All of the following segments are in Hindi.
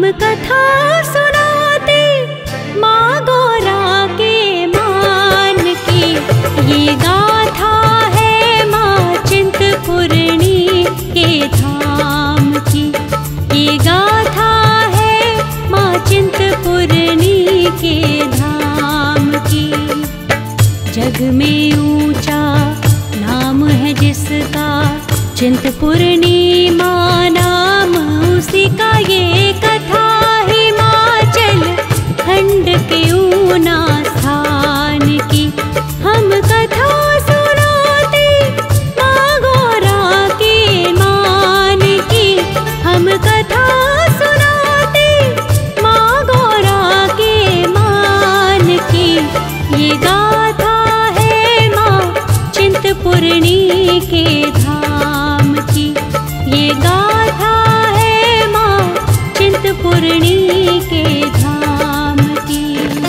कथा सुनाते माँ गौरा के मान की। ये गाथा है माँ चिंतपूर्णी के धाम की। ये गाथा है माँ चिंतपूर्णी के धाम की। जग में ऊंचा नाम है जिसका, चिंतपूर्णी माँ नाम उसी का। ये कथा हिमाचल खंड के ऊना स्थान की। हम कथा सुनाते माँ गौरा के मान की। हम कथा सुनाते माँ गौरा के मान की। ये गाथा है माँ चिंतपूर्णी के धाम की। ये गाथा है माँ चिंतपूर्णी के धाम की।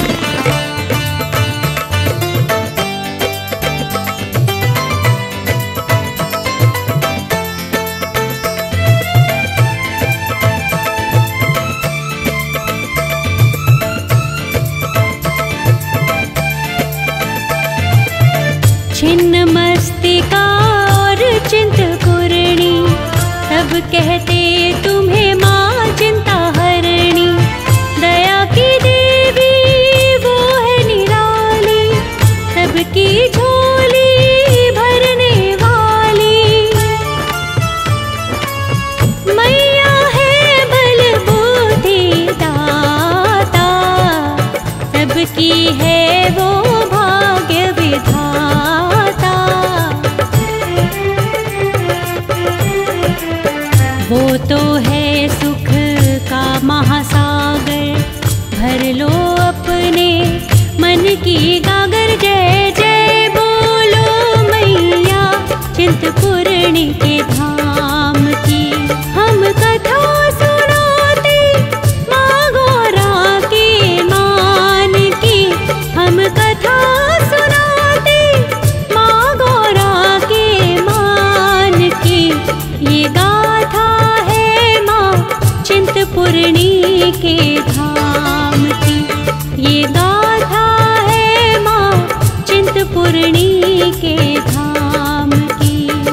छिन्न मस्तिका और चिंतपूर्णी, सब कहते तुम्हें माँ चिंता हरणी। दया की देवी वो है निराली, सबकी झोली भरने वाली। मैया है बल बुद्धि दाता, सबकी है वो भाग्य विधाता। वो तो है सुख का महासागर, भर लो अपने मन की गागर। जय जय बोलो मैया चिंतपूर्णी के धाम की। हम कथा सुनाते माँ गौरा के मान की। हम कथा सुनाते माँ गौरा के मान की। ये गाथा है माँ चिंतपूर्णी के धाम की। ये गाथा है माँ चिंतपूर्णी के धाम की।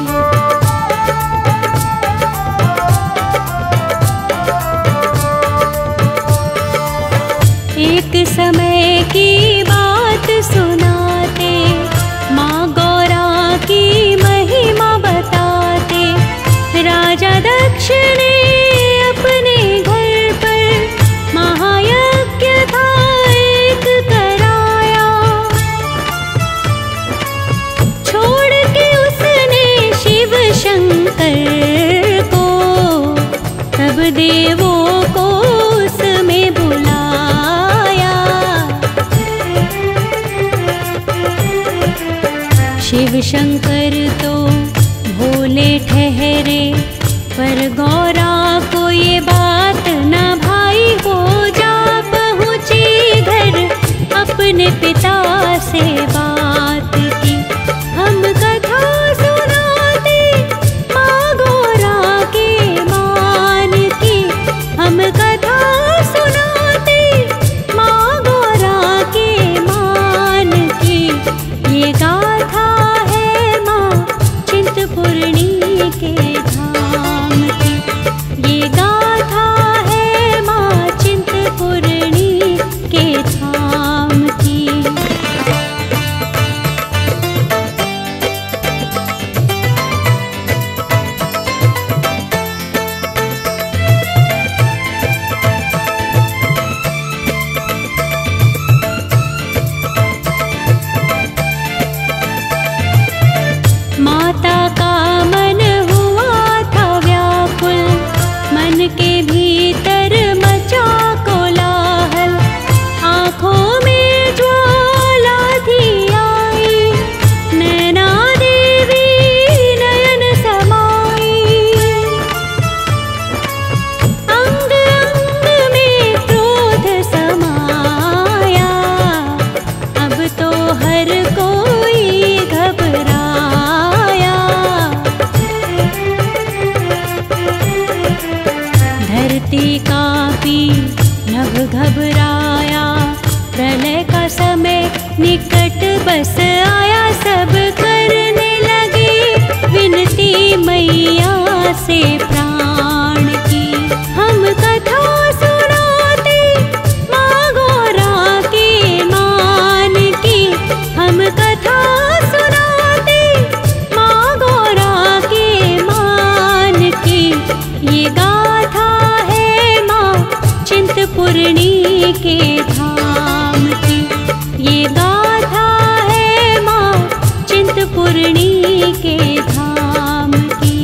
एक समय की बात सुनाते माँ गौरा की महिमा बताते। राजा दक्ष ने अपने घर पर महायज्ञ था एक कराया। छोड़ के उसने शिव शंकर को, सब देवों को उसमें बुलाया। शिव शंकर तो भोले ठहरे, पर गौरा को ये बात न भाई। हो जा पहुँची घर अपने पिता से बात की। हम कथा सुनाते माँ गौरा के मान की। हम कथा सुनाते माँ गौरा के मान की। ये गाथा है माँ चिंतपूर्णी के धाम की। ये गाथा धरती कांपी, नभ घबराया, प्रलय का समय निकट बस आया। सब करने लगे विनती मैया से प्राण की। हम कथा सुनाते माँ गौरा के मान की। हम कथा सुनाते माँ गौरा के मान की। ये गाथा है माँ चिंतपूर्णी के धाम की। ये गाथा है माँ चिंतपूर्णी के धाम की।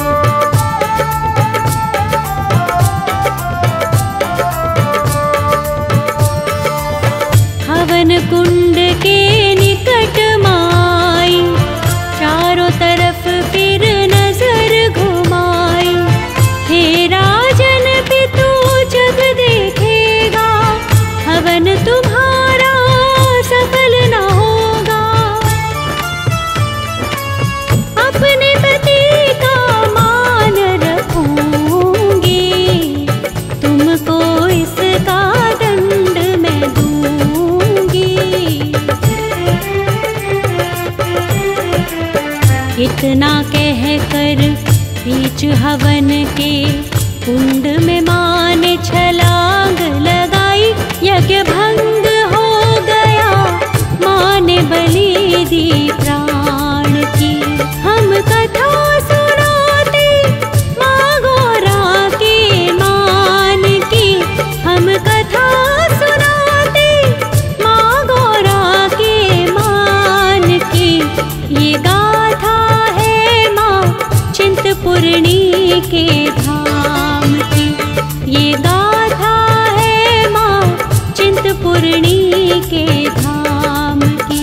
हवन कुंड के निकट माई, चारों तरफ फिर नजर घुमाई। हे राजन पितु जब देखेगा, हवन तुम्हारा सफल न होगा। अपने पति का मान रखूंगी, तुमको इसका दंड मैं दूंगी। इतना कहकर बीच हवन के कुंड में माँ ने छलांग लगाई। यज्ञ भंग हो गया, माँ ने बलि दी प्राण की। हम कथा सुनाते माँ गौरा के मान की। हम कथा सुनाते माँ गौरा के मान की। ये गाथा है माँ चिंतपूर्णी के धाम की। ये गाथा है माँ चिंतपूर्णी के धाम की।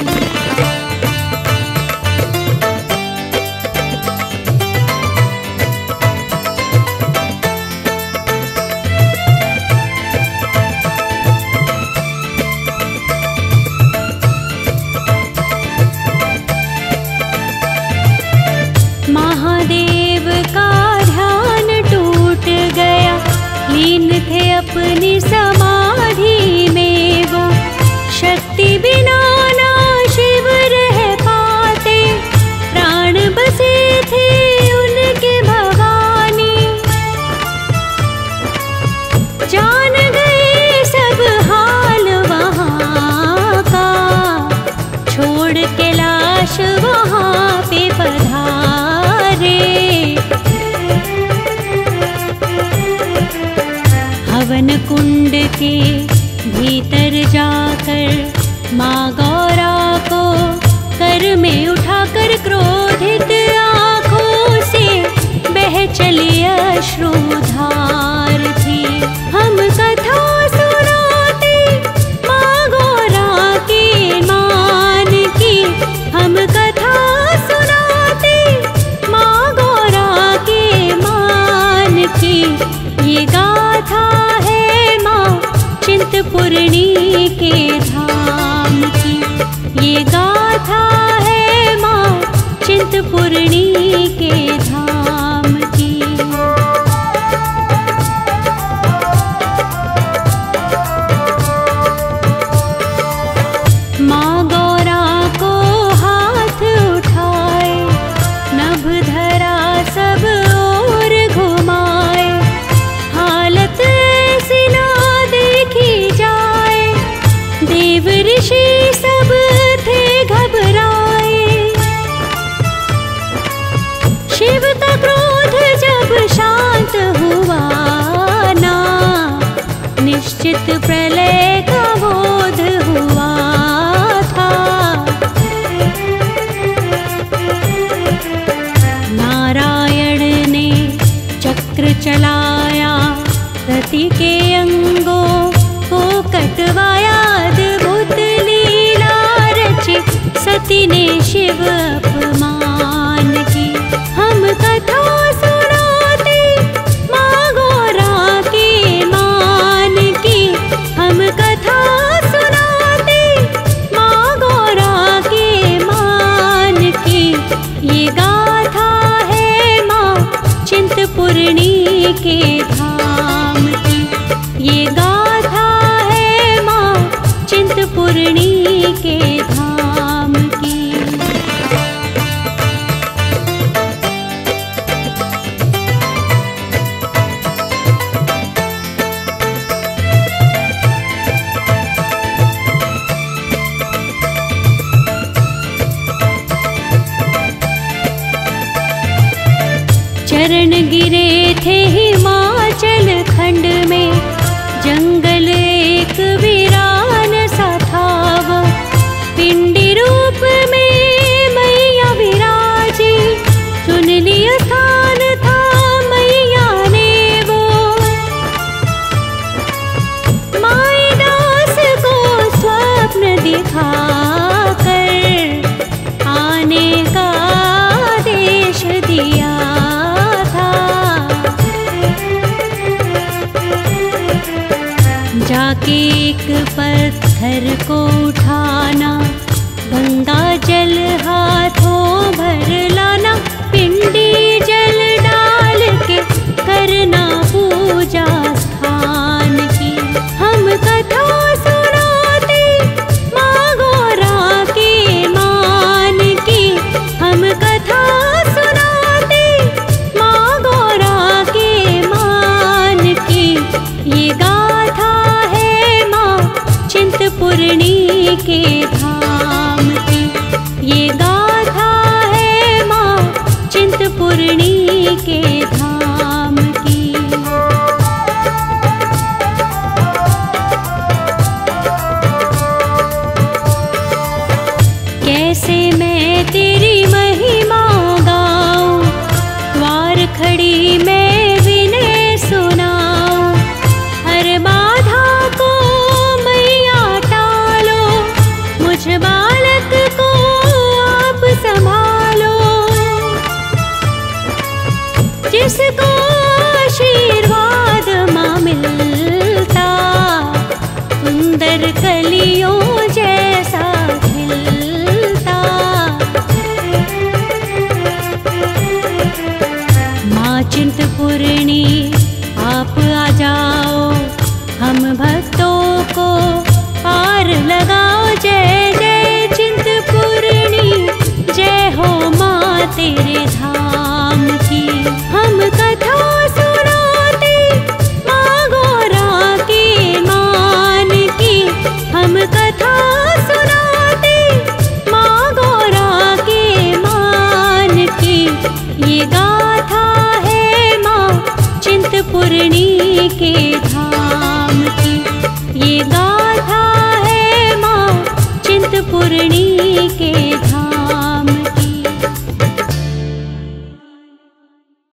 महादेव का ध्यान टूट गया, लीन थे अपनी समाधि में वो। शक्ति बिना ना शिव रह पाते, प्राण बसे थे उनके भवानी। जान गए सब हाल वहाँ का, छोड़ के लाश वहाँ पे पधारे। हवन कुंड के भीतर जाकर माँ गौरा को कर में उठाकर क्रोधित आँखों से बह चली अश्रुधार थी। हम कथा सुनाते माँ गौरा के मान की। हम कथा सुनाते माँ गौरा के मान की। ये गाथा है माँ चिंतपूर्णी के धाम की। ये गाथा है माँ चिंतपूर्णी के धाम की। माँ गौरा को हाथ उठाए, नभ धरा सब ओर घुमाए। हालत ऐसी ना देखी जाए, देव ऋषि सब थे घबराए। शिव का क्रोध जब शांत हुआ ना, निश्चित प्रलय का बोध हुआ था। नारायण ने चक्र चलाया, रति के अंगों को कटवाया। अद्भुत लीला रची सती ने शिव अपमान की। हम कथा सुनाते माँ गौरा के मान की। हम कथा सुनाते माँ गौरा के मान की। ये गाथा है माँ चिंतपूर्णी के धाम जाके एक पत्थर को उठाना, गंगा जल हाथों भर लाना, पिंडी जल डाल के करना पूजा स्थान की। हम कथा सुनाते माँ गौरा के मान की, हम कथा सुनाते माँ गौरा के मान की। ये गाथा है माँ चिंतपूर्णी के धाम की, ये गाथा है माँ चिंतपूर्णी के धाम की। कैसे मैं तेरी महिमा गाऊं, द्वार खड़ी मैं विनय सुनाऊं। हर बाधा को मैया टालो, मुझ बालक को आप संभालो। जिसको आशीर्वाद माँ मिलता, सुंदर कलियों जैसा खिलता। माँ चिंतपूर्णी आप आ जाओ, हम भक्तों को पार लगाओ। जय जय चिंतपूर्णी, जय हो माँ तेरे धाम की। हम कथा सुनाते माँ गौरा के मान की, हम कथा सुनाते माँ गौरा के मान की। ये गाथा है माँ चिंतपूर्णी के धाम की, ये